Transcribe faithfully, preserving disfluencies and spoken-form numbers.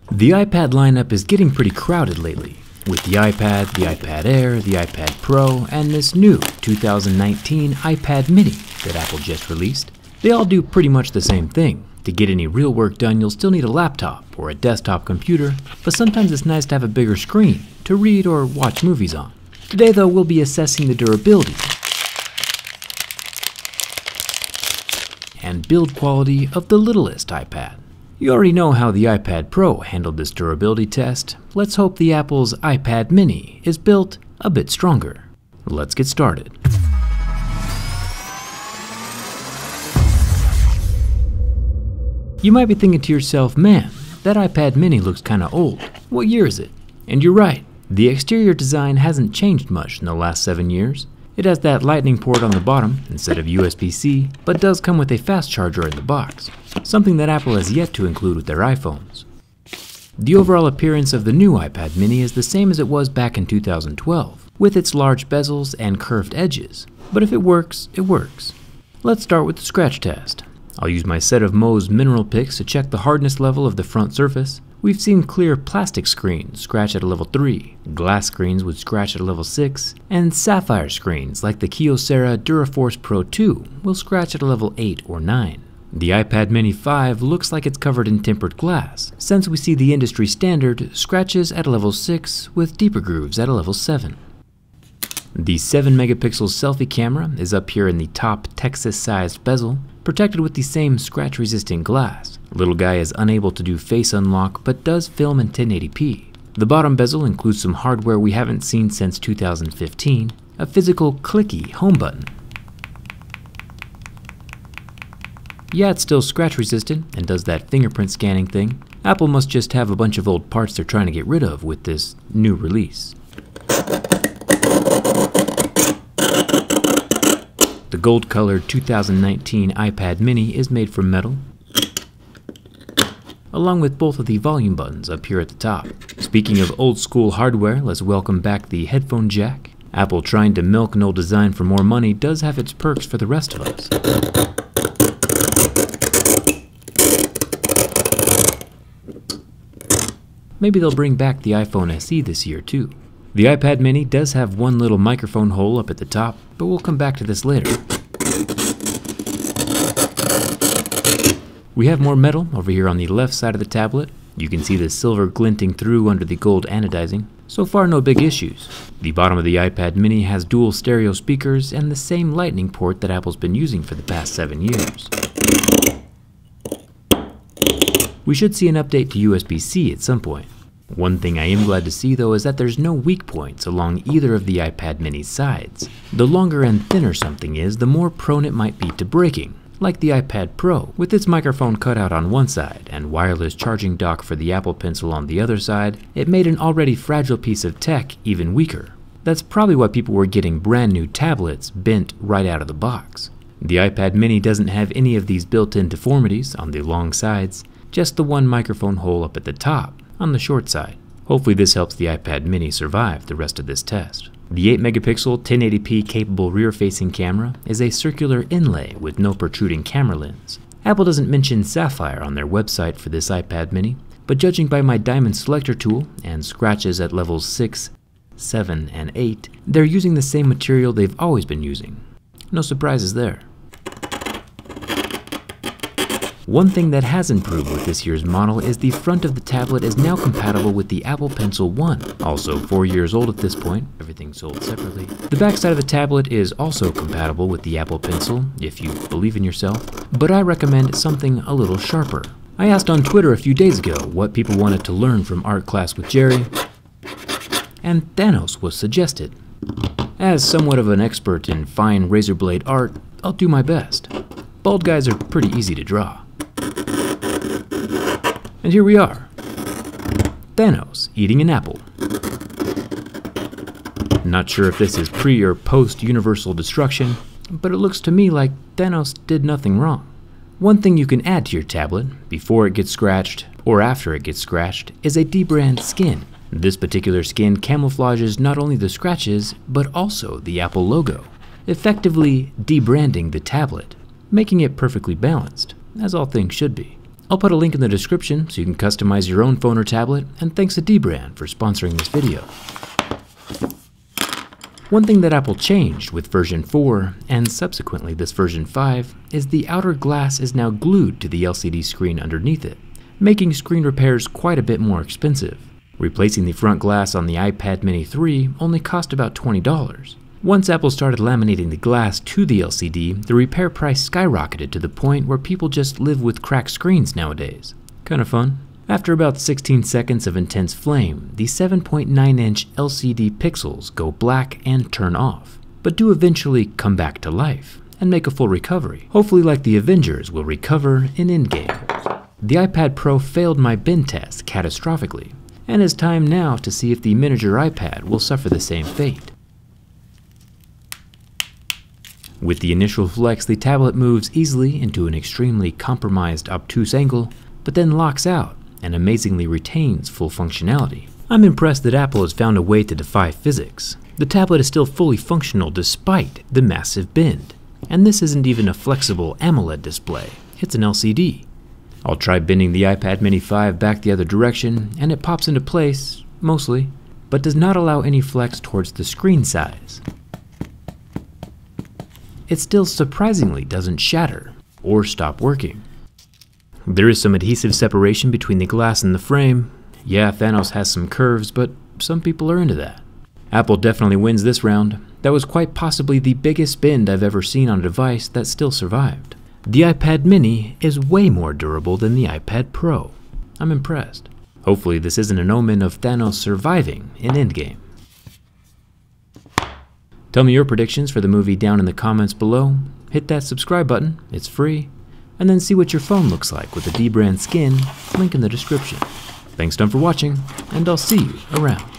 The iPad lineup is getting pretty crowded lately, with the iPad, the iPad Air, the iPad Pro, and this new two thousand nineteen iPad mini that Apple just released. They all do pretty much the same thing. To get any real work done, you'll still need a laptop or a desktop computer, but sometimes it's nice to have a bigger screen to read or watch movies on. Today though, we'll be assessing the durability and build quality of the littlest iPad. You already know how the iPad Pro handled this durability test. Let's hope the Apple's iPad mini is built a bit stronger. Let's get started. You might be thinking to yourself, man, that iPad mini looks kinda old. What year is it? And you're right, the exterior design hasn't changed much in the last seven years. It has that lightning port on the bottom instead of U S B C, but does come with a fast charger in the box, something that Apple has yet to include with their iPhones. The overall appearance of the new iPad mini is the same as it was back in two thousand twelve, with its large bezels and curved edges. But if it works, it works. Let's start with the scratch test. I'll use my set of Mohs mineral picks to check the hardness level of the front surface. We've seen clear plastic screens scratch at a level three, glass screens would scratch at a level six, and sapphire screens like the Kyocera DuraForce Pro two will scratch at a level eight or nine. The iPad mini five looks like it's covered in tempered glass, since we see the industry standard scratches at a level six with deeper grooves at a level seven. The seven megapixel selfie camera is up here in the top Texas-sized bezel, protected with the same scratch-resistant glass. Little guy is unable to do face unlock, but does film in ten eighty p. The bottom bezel includes some hardware we haven't seen since two thousand fifteen, a physical clicky home button. Yeah, it's still scratch-resistant and does that fingerprint scanning thing. Apple must just have a bunch of old parts they're trying to get rid of with this new release. The gold-colored two thousand nineteen iPad mini is made from metal, along with both of the volume buttons up here at the top. Speaking of old-school hardware, let's welcome back the headphone jack. Apple trying to milk an old design for more money does have its perks for the rest of us. Maybe they'll bring back the iPhone S E this year too. The iPad mini does have one little microphone hole up at the top, but we'll come back to this later. We have more metal over here on the left side of the tablet. You can see the silver glinting through under the gold anodizing. So far, no big issues. The bottom of the iPad mini has dual stereo speakers and the same lightning port that Apple's been using for the past seven years. We should see an update to U S B C at some point. One thing I am glad to see though is that there's no weak points along either of the iPad mini's sides. The longer and thinner something is, the more prone it might be to breaking, like the iPad Pro, with its microphone cutout on one side and wireless charging dock for the Apple Pencil on the other side. It made an already fragile piece of tech even weaker. That's probably why people were getting brand new tablets bent right out of the box. The iPad mini doesn't have any of these built-in deformities on the long sides, just the one microphone hole up at the top on the short side. Hopefully this helps the iPad mini survive the rest of this test. The eight megapixel ten eighty p capable rear-facing camera is a circular inlay with no protruding camera lens. Apple doesn't mention sapphire on their website for this iPad mini, but judging by my diamond selector tool and scratches at levels six, seven, and eight, they're using the same material they've always been using. No surprises there. One thing that has improved with this year's model is the front of the tablet is now compatible with the Apple Pencil one, also four years old at this point, everything sold separately. The back side of the tablet is also compatible with the Apple Pencil, if you believe in yourself, but I recommend something a little sharper. I asked on Twitter a few days ago what people wanted to learn from art class with Jerry, and Thanos was suggested. As somewhat of an expert in fine razor blade art, I'll do my best. Bald guys are pretty easy to draw. And here we are, Thanos eating an apple. Not sure if this is pre or post universal destruction, but it looks to me like Thanos did nothing wrong. One thing you can add to your tablet, before it gets scratched or after it gets scratched, is a debrand skin. This particular skin camouflages not only the scratches, but also the Apple logo, effectively debranding the tablet, making it perfectly balanced, as all things should be. I'll put a link in the description so you can customize your own phone or tablet, and thanks to Dbrand for sponsoring this video. One thing that Apple changed with version four, and subsequently this version five, is the outer glass is now glued to the L C D screen underneath it, making screen repairs quite a bit more expensive. Replacing the front glass on the iPad mini three only cost about twenty dollars. Once Apple started laminating the glass to the L C D, the repair price skyrocketed to the point where people just live with cracked screens nowadays. Kinda fun. After about sixteen seconds of intense flame, the seven point nine inch L C D pixels go black and turn off, but do eventually come back to life and make a full recovery. Hopefully like the Avengers will recover in Endgame. The iPad Pro failed my bin test catastrophically, and it's time now to see if the miniature iPad will suffer the same fate. With the initial flex, the tablet moves easily into an extremely compromised obtuse angle, but then locks out and amazingly retains full functionality. I'm impressed that Apple has found a way to defy physics. The tablet is still fully functional despite the massive bend. And this isn't even a flexible AMOLED display, it's an L C D. I'll try bending the iPad mini five back the other direction, and it pops into place, mostly, but does not allow any flex towards the screen size. It still surprisingly doesn't shatter or stop working. There is some adhesive separation between the glass and the frame. Yeah, Thanos has some curves, but some people are into that. Apple definitely wins this round. That was quite possibly the biggest bend I've ever seen on a device that still survived. The iPad mini is way more durable than the iPad Pro. I'm impressed. Hopefully this isn't an omen of Thanos surviving in Endgame. Tell me your predictions for the movie down in the comments below. Hit that subscribe button, it's free. And then see what your phone looks like with the Dbrand skin, link in the description. Thanks ton for watching, and I'll see you around.